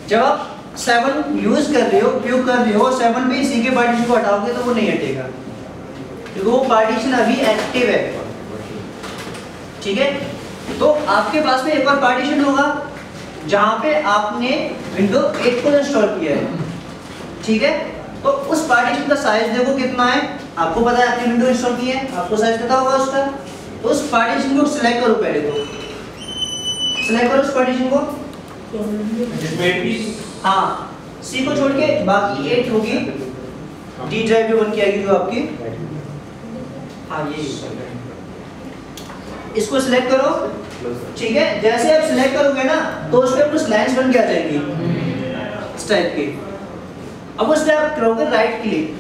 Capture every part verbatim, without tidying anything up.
जब आप seven use कर रहे हो, उपयोग कर रहे हो, सेवन पे सी के पार्टीशन को हटाओगे तो वो नहीं हटेगा, क्योंकि वो पार्टीशन अभी एक्टिव है। ठीक है, तो आपके पास में एक और पार्टीशन होगा जहां पे आपने विंडो एट को इंस्टॉल किया है। ठीक है, तो उस पार्टीशन का साइज देखो कितना है, आपको पता है, आपने विंडो इंस्टॉल की है, आपको साइज पता होगा उसका। तो उस पार्टीशन को सिलेक्ट करो, पहले तो सिलेक्ट करो उस पार्टीशन को हाँ, सी को छोड़ के बाकी एट होगी, डी ड्राइव पे वन की आएगी जो आपकी। हाँ, ये इसको सिलेक्ट करो। ठीक है, जैसे आप सिलेक्ट करोगे ना तो उस पर कुछ लाइंस बन के आ जाएंगी इस टाइप की। अब उस पर आप करोगे राइट क्लिक,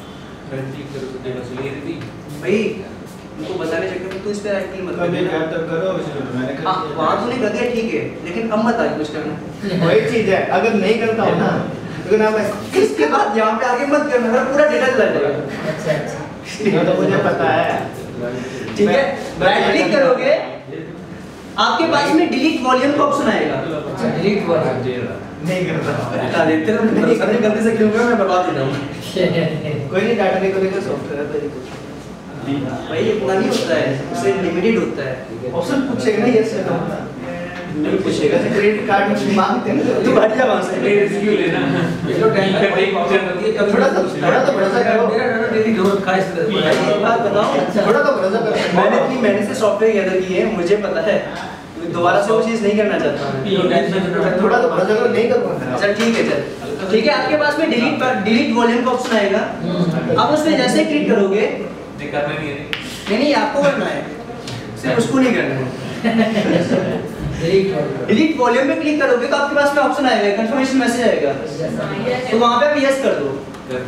भाई उनको बताने चक्कर में तो इस पे राइट क्लिक मत करो। हाँ, वहाँ तो नहीं कर दिया, ठीक है, लेकिन अब मत आगे कुछ करना। वही चीज है, अगर नहीं करता हूँ ना तो ना मैं इसके बाद यहाँ पे आगे मत करना, मेरा पूरा डेटा चला जाएगा। अच्छा अच्छा, तो मुझे पता है। ठीक है, राइट क्लिक करोगे, आपके पास में डिलीट वॉल्यूम का ऑप्शन आएगा। डिलीट वॉल्यूम नहीं करता, बता देते हो, नहीं करने गलती से क्यों मैं मैं बता देता हूँ। कोई नहीं, डाटा रिकॉर्डिंग का सॉफ्टवेयर है भाई, ये पूरा नहीं होता है, उससे लिमिटेड होता है। ऑप्शन पूछेगा ना, यस या नो नहीं पूछेगा, क्रेडिट कार्ड में मांगते हैं ना, तू हट जा वहां से। ये रिस्क लेना ये तो टाइम पे एक ऑप्शन होती है, कभी थोड़ा तो थोड़ा तो भरोसा करो। मेरा डाटा डेली जरूरत खास एक बात बताओ, थोड़ा तो भरोसा करो। मैंने इतनी मेहनत से सॉफ्टवेयर गैदर की है, मुझे पता है, दोबारा से वो चीज नहीं करना चाहता मैं। थोड़ा तो भरोसा करो, नहीं करूंगा। चल ठीक है, चल ठीक है, आपके पास में डिलीट पर डिलीट वॉल्यूम का ऑप्शन आएगा। अब उस पे जैसे क्लिक करोगे, करना नहीं है, नहीं नहीं आपको करना है, सिर्फ उसको नहीं करना है। डिलीट वॉल्यूम पे क्लिक करोगे तो आपके पास में ऑप्शन आएगा, कंफर्मेशन मैसेज आएगा, तो वहां पे आप यस कर दो।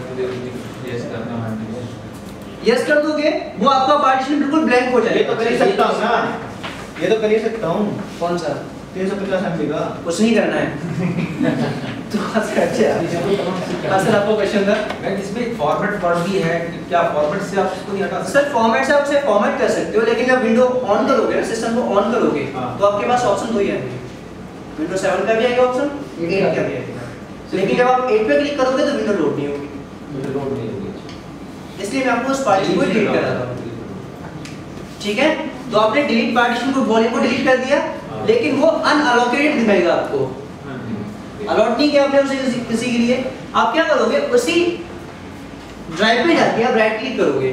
यस करना है, यस कर दोगे, वो आपका पार्टीशन बिल्कुल ब्लैंक हो ये तो जाएगा। कर ही सकता हूँ ना, ये तो कर ही सकता हूँ। कौन सा? तीन सौ पचास एमबी का कुछ नहीं करना है। तो अच्छा अच्छा, सर आपको क्वेश्चन था, मैं इसमें फॉर्मेट वर्ड भी है, क्या फॉर्मेट से आप इसको नहीं हटा सकते? सर फॉर्मेट से आप उसे फॉर्मेट कर सकते हो, लेकिन जब विंडो ऑन करोगे ना, सिस्टम को ऑन करोगे, तो आपके पास ऑप्शन दो ही आएंगे, विंडो सेवन का भी आएगा ऑप्शन, एट का भी आएगा। लेकिन जब आप एट पे क्लिक करोगे तो विंडो लोड नहीं होगी, लोड नहीं होगी, इसलिए मैं आपको उस पार्टीशन को डिलीट कर रहा हूँ। ठीक है, तो आपने डिलीट पार्टीशन को, वॉल्यूम को डिलीट कर दिया, लेकिन वो अनअलोकेटेड दिखाएगा आपको, अलॉट नहीं किया आपने उसे किसी, किसी के लिए। आप क्या करोगे, उसी ड्राइव पे जाके आप राइट क्लिक करोगे,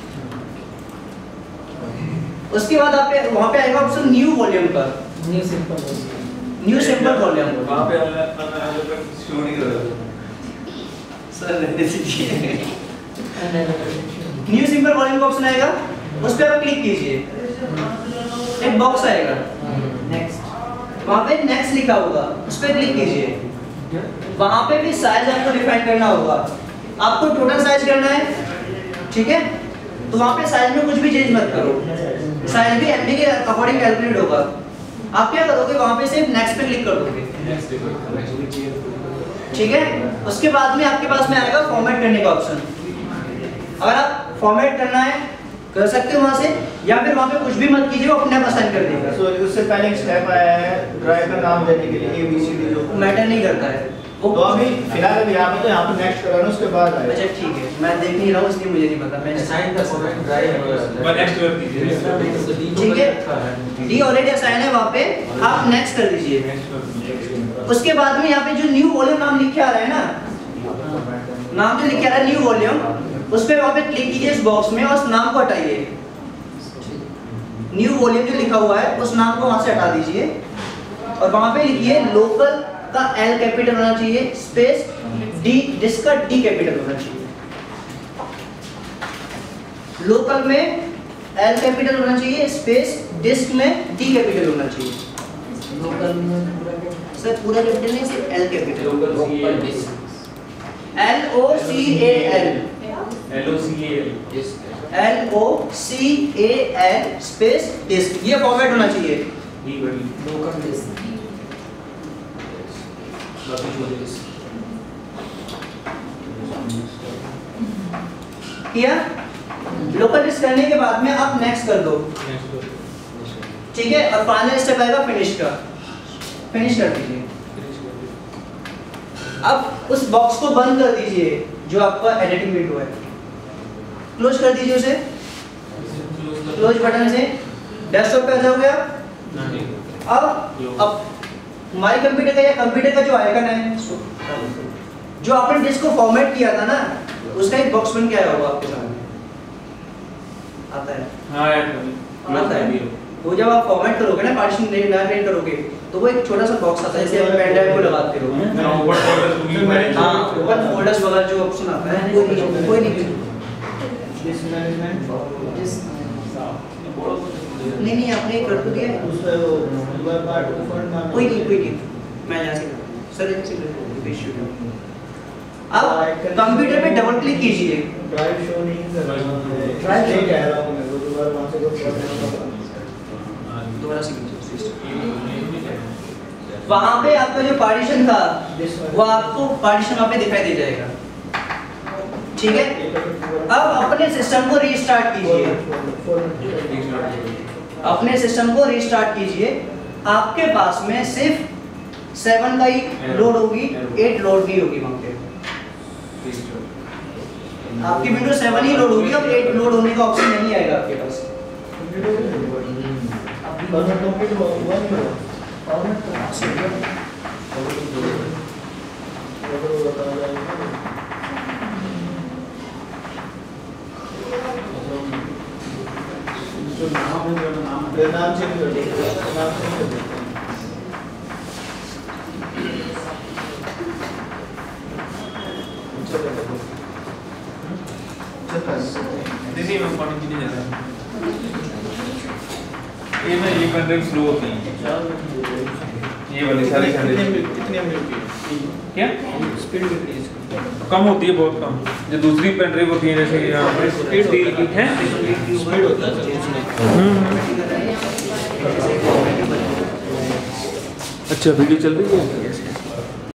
उसके बाद आप वहां पे आएगा ऑप्शन न्यू वॉल्यूम का, new simple new simple volume. वहां पे शो नहीं करेगा सर, रहने दीजिए। न्यू सिंपल वॉल्यूम का ऑप्शन आएगा, उस पर आप क्लिक कीजिए, एक बॉक्स आएगा, नेक्स्ट, वहां पे नेक्स्ट लिखा होगा, उस पर क्लिक कीजिए। वहां पे भी साइज आपको डिफाइन करना होगा, आपको टोटल साइज करना है। ठीक है, तो वहां पे साइज में कुछ भी चेंज मत करो, साइज भी एमबी के अकॉर्डिंग कैलकुलेट होगा। आप क्या करोगे, वहां पे सिर्फ नेक्स्ट पे क्लिक कर दोगे। ठीक है, उसके बाद में आपके पास में आएगा फॉर्मेट करने का ऑप्शन। अगर आप फॉर्मेट करना है कर सकते हो वहां से, या फिर वहां पे कुछ भी मत कीजिए, वो अपने आप असाइन कर देगा। सो उससे पहले एक स्टेप आया है ड्राइव का नाम देने के लिए, ए बी सी डी, जो मैटर नहीं करता है वो। तो अभी फिलहाल अभी यहाँ पे तो यहाँ पे नेक्स्ट कराना, उसके बाद आएगा। अच्छा ठीक है, मैं देख नहीं रहा हूँ इसलिए मुझे नहीं पता, मैं असाइन द फॉर्मेट ड्राइव पर नेक्स्ट कर दीजिए। ठीक है, डी ऑलरेडी असाइन है वहां पे, आप नेक्स्ट कर दीजिए। उसके बाद में यहाँ पे जो न्यू वॉल्यूम नाम लिख के आ रहा है ना, नाम जो लिख के आ रहा है न्यू वॉल्यूम, उस पे वहां पे क्लिक कीजिए इस बॉक्स में, और उस नाम को हटाइए। न्यू वॉल्यूम जो लिखा हुआ है उस नाम को वहां से हटा दीजिए, और वहां पे लिखिए लोकल का एल कैपिटल होना चाहिए, स्पेस डी, डिस्क का डी कैपिटल होना चाहिए। लोकल में एल कैपिटल होना चाहिए, स्पेस डिस्क में डी कैपिटल होना चाहिए। लोकल में सर पूरा कैपिटल नहीं, सिर्फ L capital, local disk, L O C A L, L O C A L, L O C A L space disk, ये फॉर्मेट होना चाहिए। ई बड़ी लोकल डिस्क, बाकी डिस्क किया। लोकल डिस्क करने के बाद में आप नेक्स्ट कर दो। ठीक है, और फाइनल स्टेप आएगा फिनिश का, फिनिश कर दीजिए। अब उस बॉक्स को बंद कर दीजिए जो आपका एडिटिंग विंडो है, क्लोज कर दीजिए उसे क्लोज बटन से। डेस्कटॉप पे आ जाओगे आप। अब अब हमारे कंप्यूटर का या कंप्यूटर का जो आइकन है, जो आपने डिस्क को फॉर्मेट किया था ना, उसका एक बॉक्स बन के आया होगा आपके सामने, आता है? हाँ यार आता है। वो जब आप फॉर्मेट करोगे ना, पार्टीशन नया क्रिएट करोगे, तो वो एक छोटा सा बॉक्स आता है, जैसे आप पेन ड्राइव को लगाते हो। हाँ, ओपन फोल्डर्स वगैरह जो ऑप्शन आता है, कोई नहीं कोई नहीं नहीं नहीं आपने कर तो दिया है। कोई नहीं कोई नहीं, मैं यहाँ से सर एक सेकंड इशू है। अब कंप्यूटर पे डबल क्लिक कीजिए। ड्राइव शो नहीं कर रहा है, ड्राइव नहीं कह रहा हूँ मैं, वो दोबारा वहाँ से दोबारा से वहाँ पे आपका जो पार्टीशन था, वो आपको पार्टीशन वहाँ पे दिखाई दे जाएगा, ठीक है? अब अपने सिस्टम को रीस्टार्ट कीजिए, अपने सिस्टम को रीस्टार्ट कीजिए। आपके पास में सिर्फ सेवन का ही लोड होगी, एट लोड नहीं होगी वहाँ पे। आपकी विंडो सेवन ही लोड होगी, अब एट लोड होने का ऑप्शन नहीं आएगा आपके पास। नाम चेंज कर दो, नाम चेंज कर दो। नहीं मैं पढ़ने की नहीं जाता, ये ना ये पेन स्लो होती है, ये वाली सारी कितने एमबी की क्या स्पीड कितनी है? कम होती है, बहुत कम। जो दूसरी पेन ड्राइव होती है जैसे कि यहाँ पे स्पीड है, स्पीड होता है सर। अच्छा वीडियो चल रही है।